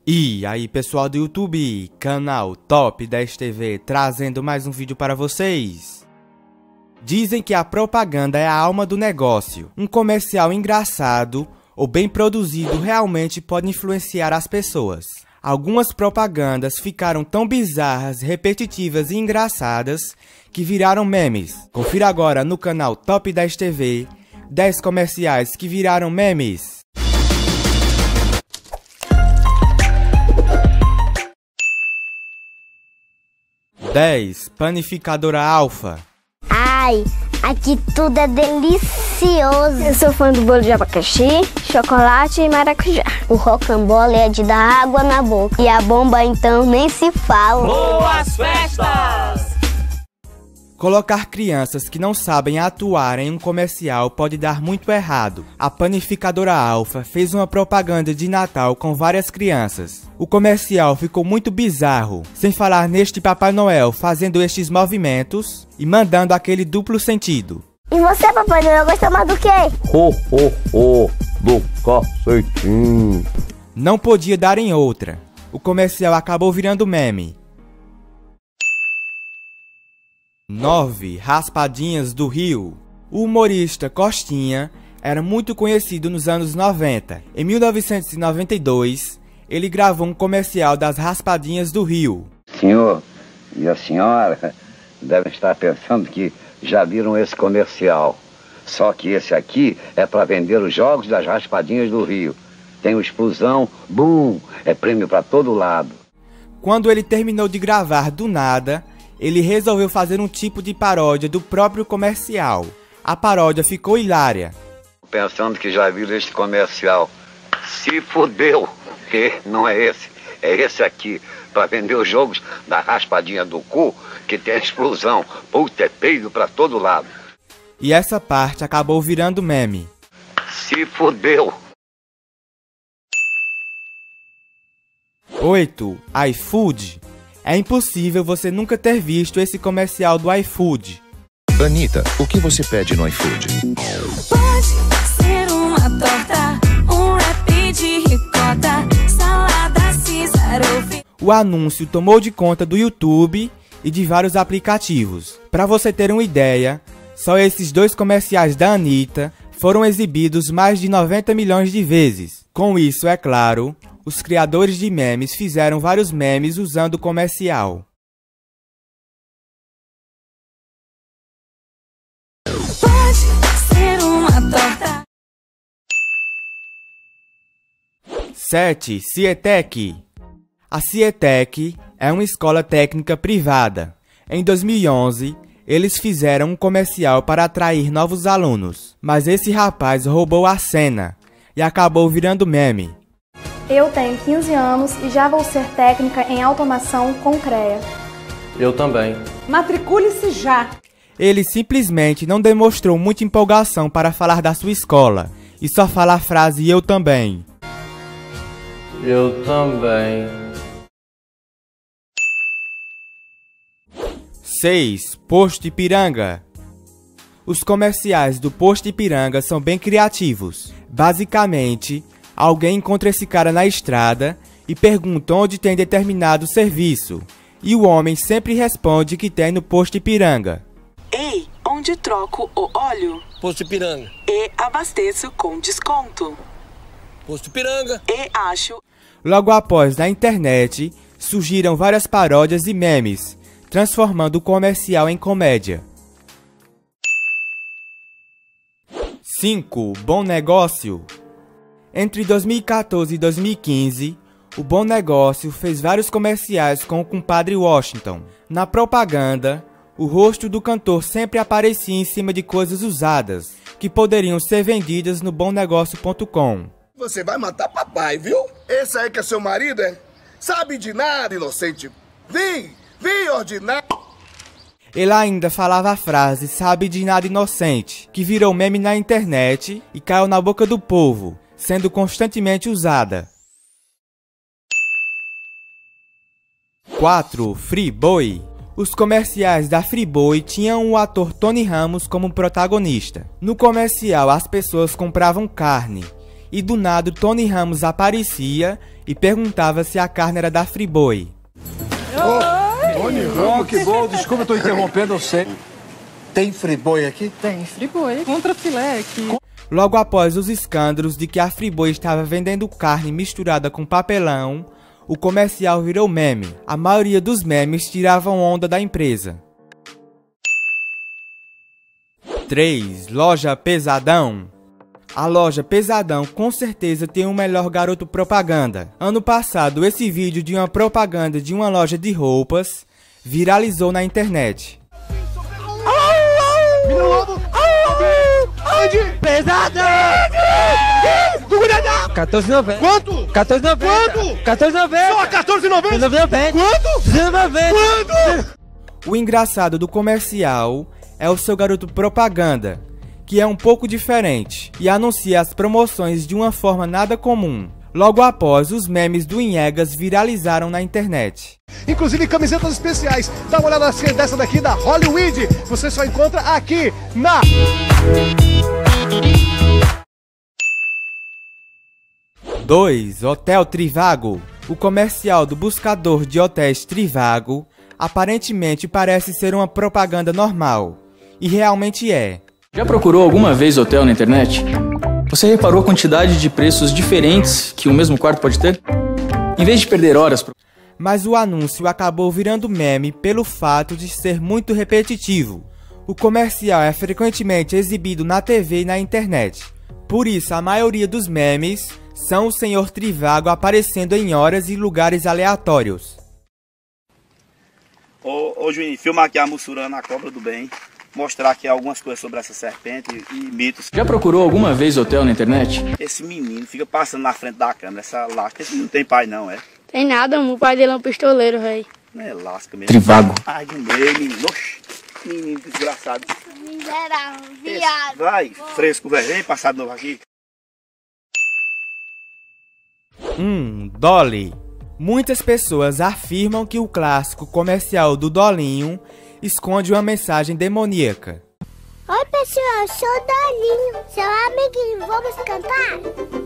E aí pessoal do YouTube, canal Top 10 TV, trazendo mais um vídeo para vocês. Dizem que a propaganda é a alma do negócio. Um comercial engraçado ou bem produzido realmente pode influenciar as pessoas. Algumas propagandas ficaram tão bizarras, repetitivas e engraçadas que viraram memes. Confira agora no canal Top 10 TV 10 comerciais que viraram memes. Panificadora Alfa. Ai, aqui tudo é delicioso. Eu sou fã do bolo de abacaxi, chocolate e maracujá. O rocambole é de dar água na boca. E a bomba então nem se fala. Boas festas! Colocar crianças que não sabem atuar em um comercial pode dar muito errado. A Panificadora Alfa fez uma propaganda de Natal com várias crianças. O comercial ficou muito bizarro, sem falar neste Papai Noel fazendo estes movimentos e mandando aquele duplo sentido. E você, Papai Noel, gosta mais do quê? Do cacetinho. Não podia dar em outra. O comercial acabou virando meme. 9. Raspadinhas do Rio. O humorista Costinha era muito conhecido nos anos 90. Em 1992, ele gravou um comercial das Raspadinhas do Rio. Senhor e a senhora devem estar pensando que já viram esse comercial. Só que esse aqui é para vender os jogos das Raspadinhas do Rio. Tem uma explosão, bum, é prêmio para todo lado. Quando ele terminou de gravar do nada, ele resolveu fazer um tipo de paródia do próprio comercial. A paródia ficou hilária. Pensando que já viram este comercial. Se fudeu! Que não é esse aqui, para vender os jogos da raspadinha do cu, que tem a explosão. Puta, é peido para todo lado. E essa parte acabou virando meme. Se fudeu! 8. iFood. É impossível você nunca ter visto esse comercial do iFood. Anitta, o que você pede no iFood? Pode ser uma torta, um wrap de ricota, salada Caesar ou... O anúncio tomou de conta do YouTube e de vários aplicativos. Para você ter uma ideia, só esses dois comerciais da Anitta foram exibidos mais de 90 milhões de vezes. Com isso, é claro, os criadores de memes fizeram vários memes usando o comercial. Pode ser uma torta. 7. Cietec. A Cietec é uma escola técnica privada. Em 2011, eles fizeram um comercial para atrair novos alunos, mas esse rapaz roubou a cena e acabou virando meme. Eu tenho 15 anos e já vou ser técnica em automação com CREA. Eu também. Matricule-se já. Ele simplesmente não demonstrou muita empolgação para falar da sua escola e só fala a frase "eu também". Eu também. 6. Posto Ipiranga. Os comerciais do Posto Ipiranga são bem criativos. Basicamente, alguém encontra esse cara na estrada e pergunta onde tem determinado serviço. E o homem sempre responde que tem no Posto Ipiranga. Ei, onde troco o óleo? Posto Ipiranga. E abasteço com desconto. Posto Ipiranga. E acho... Logo após, na internet, surgiram várias paródias e memes, transformando o comercial em comédia. 5. Bom Negócio. Entre 2014 e 2015, o Bom Negócio fez vários comerciais com o compadre Washington. Na propaganda, o rosto do cantor sempre aparecia em cima de coisas usadas, que poderiam ser vendidas no bomnegócio.com. Você vai matar papai, viu? Esse aí que é seu marido, é? Sabe de nada, inocente. Vem ordinário. Ele ainda falava a frase "sabe de nada, inocente", que virou meme na internet e caiu na boca do povo, sendo constantemente usada. 4. Friboi. Os comerciais da Friboi tinham o ator Tony Ramos como protagonista. No comercial, as pessoas compravam carne e do nada o Tony Ramos aparecia e perguntava se a carne era da Friboi. Tony Ramos, que bom, desculpa, eu tô interrompendo, eu sei. Tem Friboi aqui? Tem Friboi, contra filé aqui. Logo após os escândalos de que a Friboi estava vendendo carne misturada com papelão, o comercial virou meme. A maioria dos memes tiravam onda da empresa. 3. Loja Pesadão. A loja Pesadão com certeza tem o melhor garoto propaganda. Ano passado, esse vídeo de uma propaganda de uma loja de roupas viralizou na internet. Menino Lobo! Onde? Pesadão! 14,90. Quanto? 14,90. Quanto? 14,90. Só 14,90? 19,90. Quanto? 19,90. Quanto? O engraçado do comercial é o seu garoto propaganda, que é um pouco diferente e anuncia as promoções de uma forma nada comum. Logo após, os memes do Inhegas viralizaram na internet. Inclusive camisetas especiais. Dá uma olhada dessa daqui da Hollywood. Você só encontra aqui na... 2. Hotel Trivago. O comercial do buscador de hotéis Trivago aparentemente parece ser uma propaganda normal. E realmente é. Já procurou alguma vez hotel na internet? Você reparou a quantidade de preços diferentes que o mesmo quarto pode ter? Em vez de perder horas... Mas o anúncio acabou virando meme pelo fato de ser muito repetitivo. O comercial é frequentemente exibido na TV e na internet. Por isso, a maioria dos memes são o Senhor Trivago aparecendo em horas e lugares aleatórios. Ô Juninho, filmar aqui a Mussurana, a cobra do bem. Mostrar aqui algumas coisas sobre essa serpente e mitos. Já procurou alguma vez hotel na internet? Esse menino fica passando na frente da câmera, essa lasca. Esse não tem pai não, é? Tem nada, o pai dele é um pistoleiro, velho. Não é lasca mesmo. Trivago. Ai, de meio, menino. Oxi, menino desgraçado. Miserável, viado. Vai, fresco, velho. Vem passar de novo aqui. Dolly. Muitas pessoas afirmam que o clássico comercial do Dolinho esconde uma mensagem demoníaca. Oi pessoal, eu sou o Dolinho, seu amiguinho, vamos cantar?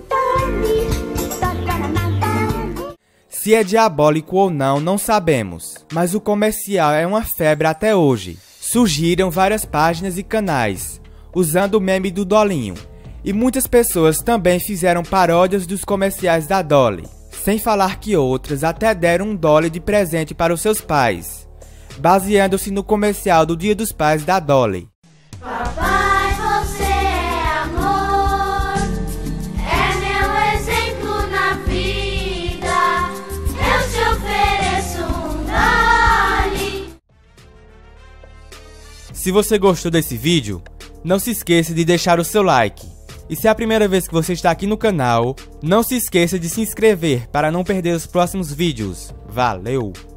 Se é diabólico ou não, não sabemos, mas o comercial é uma febre até hoje. Surgiram várias páginas e canais usando o meme do Dolinho, e muitas pessoas também fizeram paródias dos comerciais da Dolly, sem falar que outras até deram um Dolly de presente para os seus pais, baseando-se no comercial do Dia dos Pais da Dolly. Papai, você é amor, é meu exemplo na vida, eu te ofereço um Dolly. Se você gostou desse vídeo, não se esqueça de deixar o seu like. E se é a primeira vez que você está aqui no canal, não se esqueça de se inscrever para não perder os próximos vídeos. Valeu!